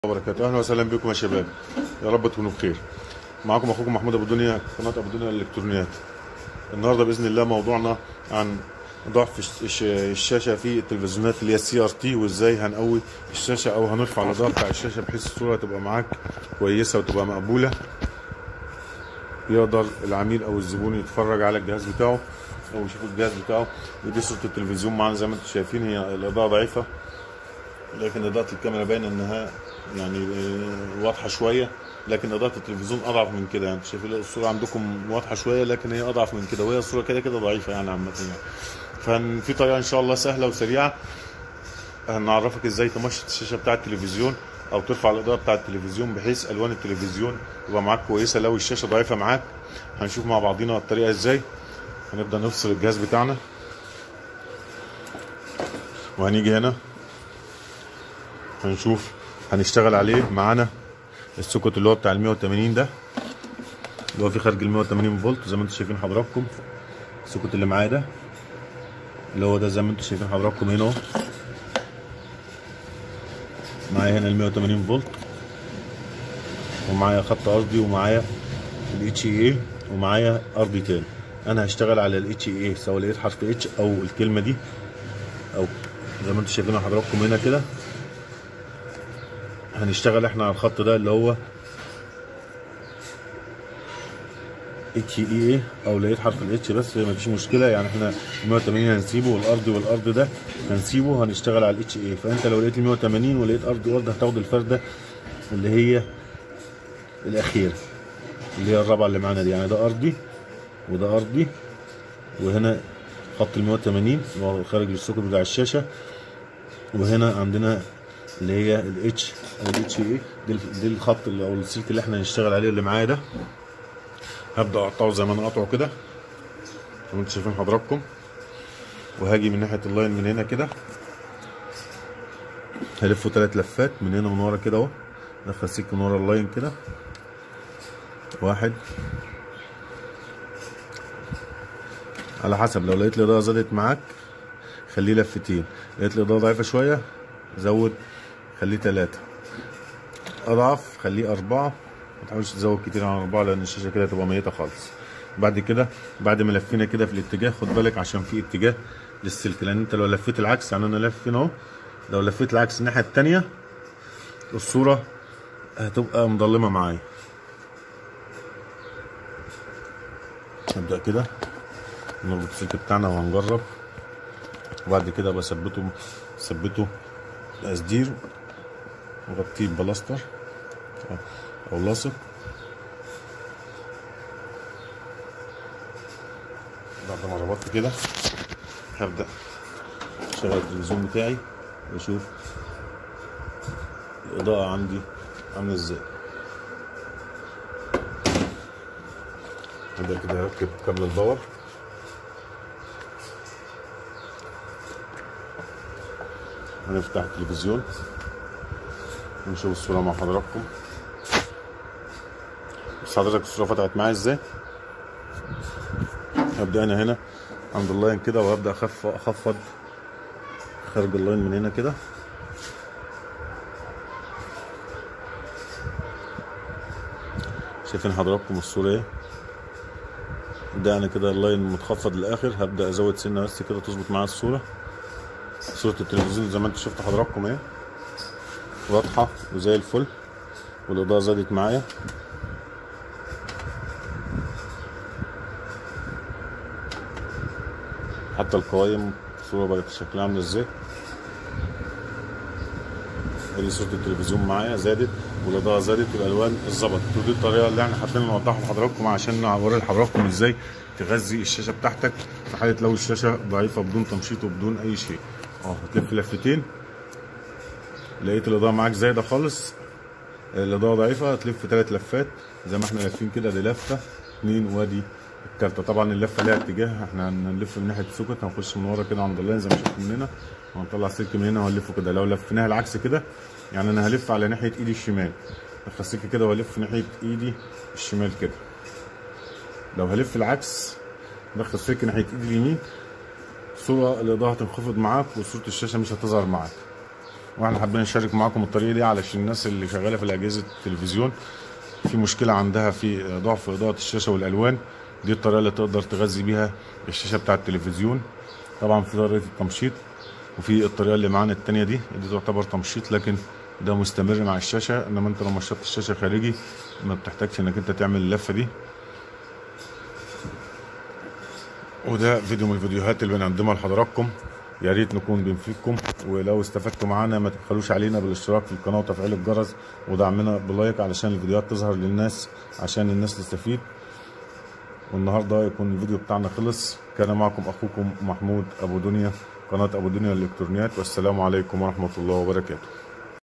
وبركاته. اهلا وسهلا بكم يا شباب، يا رب تكونوا بخير. معكم اخوكم محمود ابو دنيا، قناه ابو دنيا للالكترونيات. النهارده باذن الله موضوعنا عن ضعف الشاشه في التلفزيونات اللي هي السي ار تي، وازاي هنقوي الشاشه او هنرفع الاضاءه بتاع الشاشه بحيث الصوره تبقى معاك كويسه وتبقى مقبوله، يقدر العميل او الزبون يتفرج على الجهاز بتاعه او يشوف الجهاز بتاعه. ودي صوره التلفزيون معانا زي ما انتم شايفين، هي الاضاءه ضعيفه لكن اضاءه الكاميرا باينه انها يعني واضحه شويه، لكن اضاءه التلفزيون اضعف من كده. يعني شايفين الصوره عندكم واضحه شويه لكن هي اضعف من كده، وهي الصوره كده كده ضعيفه يعني عامه يعني. ففي طريقه ان شاء الله سهله وسريعه هنعرفك ازاي تمشط الشاشه بتاعه التلفزيون او ترفع الاضاءه بتاعه التلفزيون بحيث الوان التلفزيون تبقى معاك كويسه لو الشاشه ضعيفه معاك. هنشوف مع بعضينا الطريقه ازاي. هنبدا نفصل الجهاز بتاعنا وهنيجي هنا هنشوف هنشتغل عليه. معانا السوكت اللي هو بتاع ال 180 ده، اللي هو في خارج ال 180 فولت زي ما انتم شايفين حضراتكم. السوكت اللي معايا ده اللي هو ده زي ما انتم شايفين حضراتكم هنا اهو، معايا هنا ال 180 فولت ومعايا خط قصدي ومعايا الاتش اي ومعايا ارضي تاني. انا هشتغل على الاتش اي سواء لقيت حرف اتش او الكلمه دي او زي ما انتم شايفين حضراتكم هنا كده. هنشتغل احنا على الخط ده اللي هو اتش اي او لقيت حرف الاتش بس مفيش مشكله. يعني احنا 180 هنسيبه والارض ده هنسيبه، هنشتغل على الاتش اي. فانت لو لقيت 180 ولقيت ارض هتاخد الفرده اللي هي الاخيره اللي هي الرابعه اللي معانا دي. يعني ده ارضي وده ارضي، وهنا خط ال 180 اللي هو خارج للسوكت بتاع الشاشه، وهنا عندنا اللي هي الاتش او الاتش اي. دي الخط اللي او السلك اللي احنا هنشتغل عليه اللي معايا ده. هبدا اقطعه زي ما انا قاطعه كده زي ما انتم شايفين حضراتكم، وهاجي من ناحيه اللاين من هنا كده هلفه 3 لفات من هنا من ورا كده اهو. ادخل سلك من ورا اللاين كده، 1 على حسب. لو لقيت الاضاءه زادت معاك خليه لفتين، لقيت الاضاءه ضعيفه شويه زود خليه 3، اضعف خليه 4. ما تحاولش تزود كتير عن 4 لان الشاشه كده تبقى ميته خالص. بعد كده بعد ما لفينا كده في الاتجاه خد بالك عشان في اتجاه للسلك، لان انت لو لفيت العكس يعني انا لف هنا اهو، لو لفيت العكس الناحيه التانيه الصوره هتبقى مظلمه معايا. نبدا كده نربط السلك بتاعنا وهنجرب، وبعد كده بثبته بقصدير وغطيه ببلاستر او لاصق. بعد ما ربطت كده هبدا اشغل التلفزيون بتاعي واشوف الاضاءه عندي عامله ازاي. هبدا كده اركب كابل الباور هنفتح التلفزيون ونشوف الصوره مع حضراتكم. بس حضرتك الصوره فتحت معايا ازاي. هبدا انا هنا عند اللاين كده وهبدا اخفض خارج اللاين من هنا كده. شايفين حضراتكم الصوره ايه. ده انا كده اللاين متخفض للاخر، هبدا ازود سنه بس كده تظبط معايا الصوره. صوره التلفزيون زي ما انتم شفتوا حضراتكم اهي واضحه وزي الفل، والاضاءه زادت معايا. حتى القوايم الصوره بقت شكلها عامله ازاي. ادي صوره التلفزيون معايا زادت والاضاءه زادت والالوان اتظبطت. ودي الطريقه اللي احنا حابين نوضحها لحضراتكم عشان نوري لحضراتكم ازاي تغذي الشاشه بتاعتك في حاله لو الشاشه ضعيفه بدون تمشيط وبدون اي شيء. هتلف لفتين، لقيت الاضاءه معاك زايده خالص الاضاءه ضعيفه هتلف 3 لفات زي ما احنا لافين كده. دي لفه 2 وادي التالتة. طبعا اللفه ليها اتجاه، احنا هنلف من ناحيه السوكت هنخش من ورا كده عند اللاين زي ما شفتوا من هنا، وهنطلع السلك من هنا وهنلفه كده. لو لفيناها العكس كده يعني انا هلف على ناحيه ايدي الشمال، ادخل السلك كده والف ناحيه ايدي الشمال كده. لو هلف العكس ادخل السلك ناحيه ايدي اليمين، الصوره الاضاءه هتنخفض معاك وصوره الشاشه مش هتظهر معاك. واحنا حابين نشارك معاكم الطريقه دي علشان الناس اللي شغاله في الاجهزه التلفزيون في مشكله عندها في ضعف اضاءه الشاشه والالوان. دي الطريقه اللي تقدر تغذي بيها الشاشه بتاعه التلفزيون. طبعا في طريقه التمشيط، وفي الطريقه اللي معانا التانيه دي تعتبر تمشيط لكن ده مستمر مع الشاشه، انما انت لو مشطت الشاشه خارجي ما بتحتاجش انك انت تعمل اللفه دي. وده فيديو من الفيديوهات اللي بنقدمها لحضراتكم، يا ريت نكون بنفيدكم. ولو استفدتوا معانا ما تبخلوش علينا بالاشتراك في القناه وتفعيل الجرس ودعمنا بلايك علشان الفيديوهات تظهر للناس، عشان الناس تستفيد. والنهارده يكون الفيديو بتاعنا خلص. كان معكم اخوكم محمود ابو دنيا، قناه ابو دنيا للالكترونيات، والسلام عليكم ورحمه الله وبركاته.